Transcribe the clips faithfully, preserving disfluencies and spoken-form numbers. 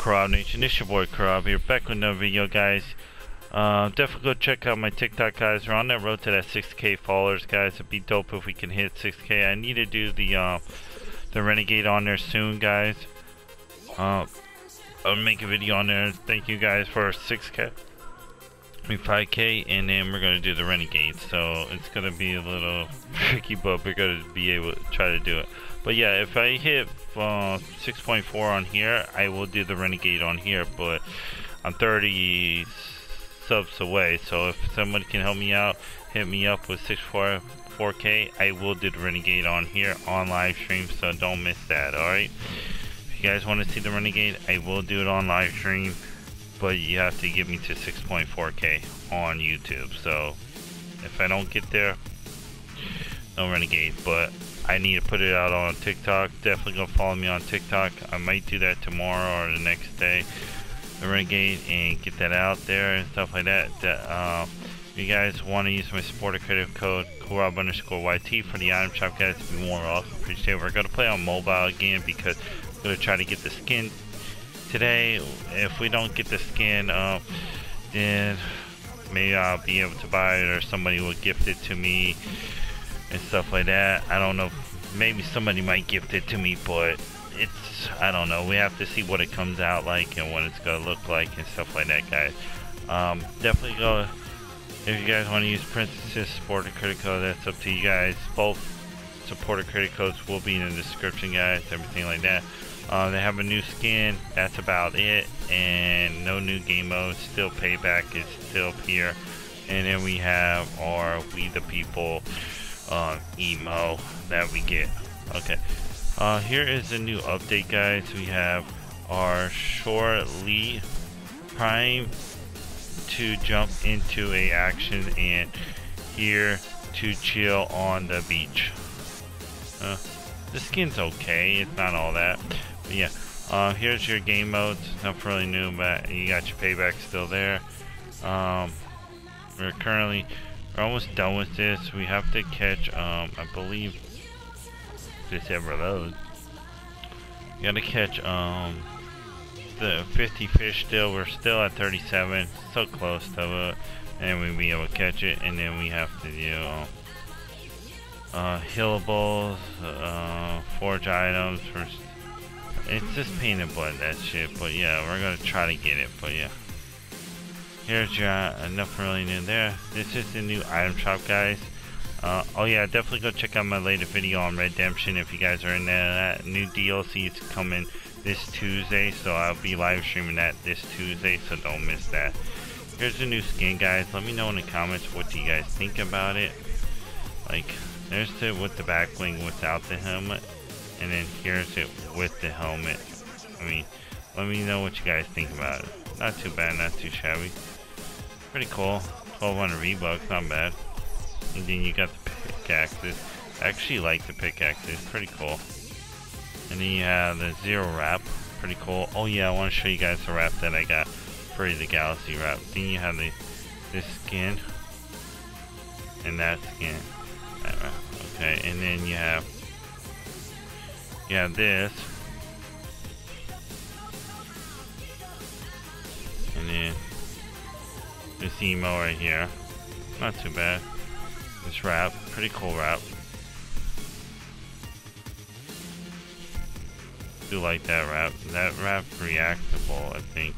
Corrupt Nation? It's your boy Corrupt here, back with another video, guys. Uh, definitely go check out my TikTok, guys. We're on that road to that six K followers, guys. It'd be dope if we can hit six K. I need to do the uh, the Renegade on there soon, guys. Uh, I'll make a video on there. Thank you guys for six K. I mean five K, and then we're gonna do the Renegade. So it's gonna be a little tricky, but we're gonna be able to try to do it. But yeah, if I hit uh, six point four on here, I will do the Renegade on here. But I'm thirty subs away, so if somebody can help me out, hit me up with six point four K, I will do the Renegade on here on live stream. So don't miss that. All right. If you guys want to see the Renegade, I will do it on live stream. But you have to get me to six point four K on YouTube. So if I don't get there, no Renegade. But I need to put it out on TikTok. Definitely go follow me on TikTok. I might do that tomorrow or the next day, the Renegade, and get that out there and stuff like that. that uh, if you guys want to use my supporter credit code Corrupt underscore Y T for the item shop, guys, to be more awesome. Appreciate it. We're gonna play on mobile again because I'm gonna try to get the skin today. If we don't get the skin, uh, then maybe I'll be able to buy it, or somebody will gift it to me and stuff like that. I don't know. Maybe somebody might gift it to me, but it's, I don't know. We have to see what it comes out like and what it's gonna look like and stuff like that, guys. Um, definitely go. If you guys want to use Princess supporter credit code, that's up to you guys. Both supporter credit codes will be in the description, guys. Everything like that. Uh, they have a new skin, that's about it, and no new game mode. Still payback is still here, and then we have our We the People uh, emo that we get. Okay, uh, here is a new update, guys. We have our Shore Lee Prime to jump into a action, and here to chill on the beach. Uh, the skin's okay, it's not all that. But yeah, uh, here's your game modes. Nothing really new, but you got your payback still there. Um, we're currently, we're almost done with this. We have to catch, um, I believe, if this ever loads. You gotta catch, um, the fifty fish still. We're still at thirty-seven, so close to it. And we'll be able to catch it, and then we have to do, um, uh, healables, uh, forge items for. It's just pain in the butt, that shit, but yeah, we're gonna try to get it. But yeah, here's your uh, nothing really new there. This is the new item shop, guys. Uh, oh yeah, definitely go check out my latest video on Redemption if you guys are in there. That new D L C is coming this Tuesday, so I'll be live streaming that this Tuesday, so don't miss that. Here's the new skin, guys. Let me know in the comments what do you guys think about it. Like, there's the with the back bling without the helmet. And then here's it with the helmet. I mean, let me know what you guys think about it. Not too bad, not too shabby. Pretty cool. twelve hundred V-Bucks, not bad. And then you got the pickaxes. I actually like the pickaxes, pretty cool. And then you have the zero wrap, pretty cool. Oh yeah, I want to show you guys the wrap that I got for the Galaxy wrap. Then you have the this skin. And that skin. That wrap. Okay, and then you have Yeah, this, and then this emo right here, not too bad. This wrap, pretty cool wrap. Do like that wrap. That wrap reactable, I think.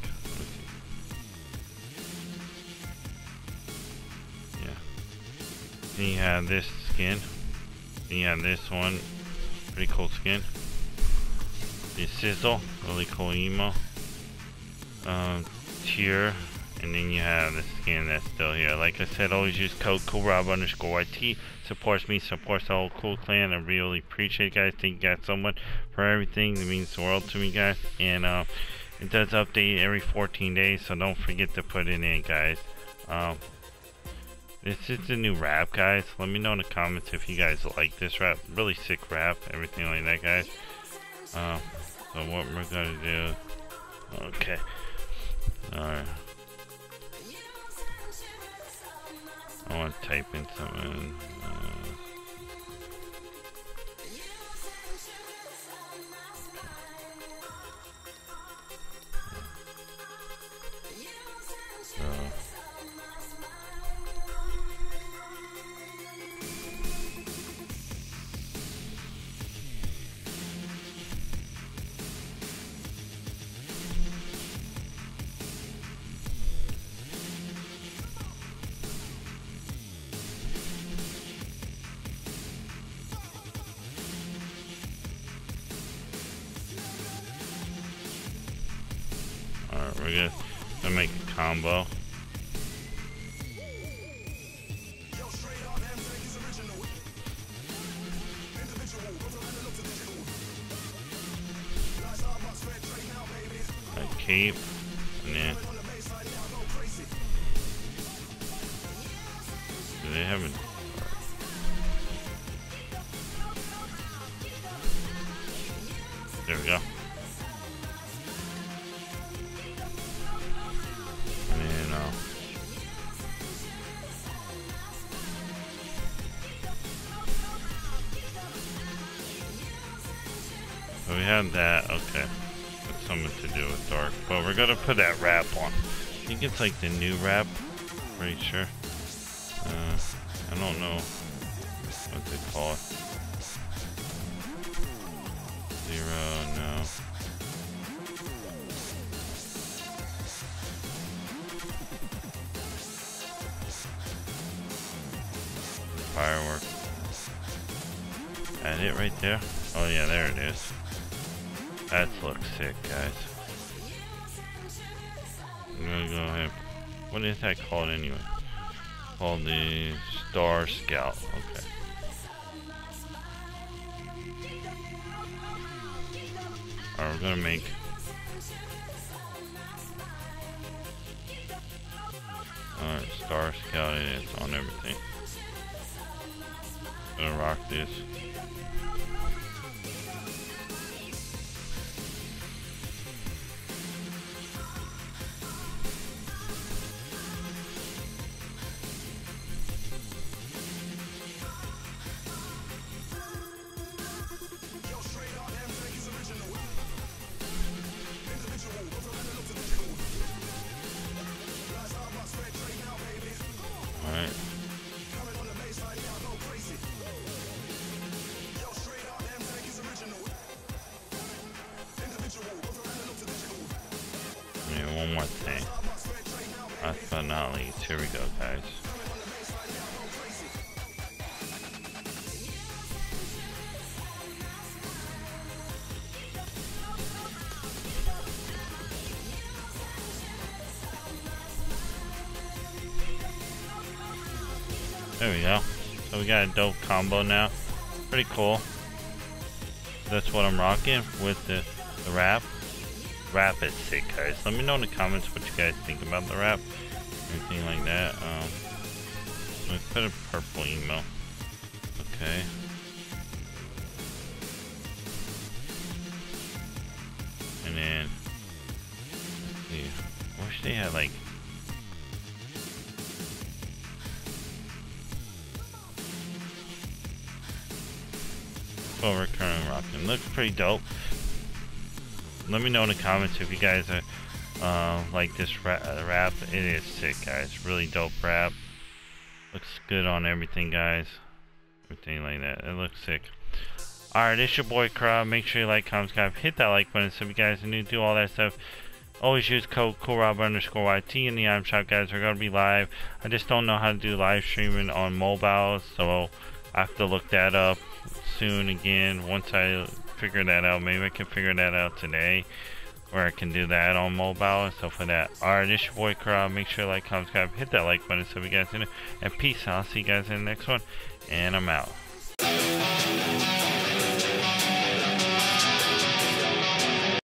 Yeah. Then you have this skin. Then you have this one. Pretty cool skin. The Sizzle, really cool emo. Um, tier, and then you have the skin that's still here. Like I said, always use code Corrupt underscore Y T. Supports me, supports the whole cool clan. I really appreciate it, guys. Thank you guys so much for everything. It means the world to me, guys. And uh, it does update every fourteen days, so don't forget to put it in, guys. Um, This is the new wrap, guys. Let me know in the comments if you guys like this wrap. Really sick wrap, everything like that, guys. Uh, so what we're gonna do? Okay. All right. I want to type in something. Uh, we're gonna, gonna make a combo. A cape, and then do they have a there we go. And then, uh, so we have that, okay. That's something to do with dark. But we're gonna put that wrap on. I think it's like the new wrap. Pretty sure. Uh, I don't know what they call it. Zero, no. Firework. Add it right there. Oh yeah, there it is. That looks sick, guys. I'm gonna go ahead. What is that called anyway? Called the Star Scout. Okay. Alright, we're gonna make Alright, Star Scout it is on everything. Gonna rock this. Alright. Yeah, one more thing. Last but not least, here we go, guys. There we go. So we got a dope combo now. Pretty cool. That's what I'm rocking with the, the wrap. Wrap is sick, guys. Let me know in the comments what you guys think about the wrap. Anything like that. Um, let's put a purple emo. Okay. And then, let's see. I wish they had like what we're currently rocking. Looks pretty dope. Let me know in the comments if you guys are uh, like this ra uh, wrap. It is sick, guys. Really dope wrap. Looks good on everything, guys. Everything like that. It looks sick. Alright, it's your boy Crab. Make sure you like, comment, subscribe, hit that like button so if you guys are new, do all that stuff. Always use code CoolRob underscore Y T in the item shop, guys. We're gonna be live. I just don't know how to do live streaming on mobile, so I have to look that up soon again. Once I figure that out, maybe I can figure that out today, where I can do that on mobile and stuff like that. Alright, it's your boy Crab. Make sure you like, comment, subscribe, hit that like button so if you guys in it. And peace. I'll see you guys in the next one. And I'm out.